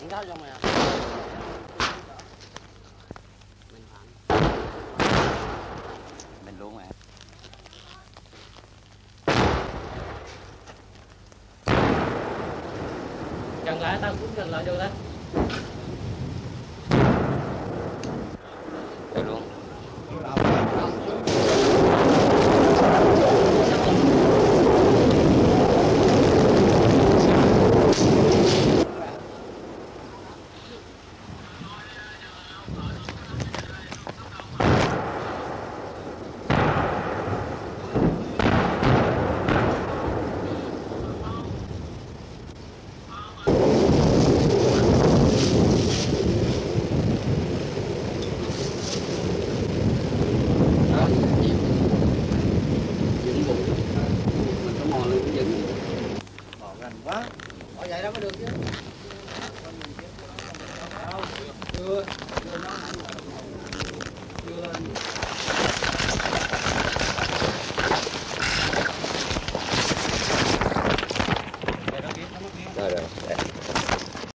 cáo cho mày. Mình luôn mà. Cần lại tao cũng cần lại vô đó. Được luôn. Bỏ gần quá. Bỏ vậy đâu có được chứ.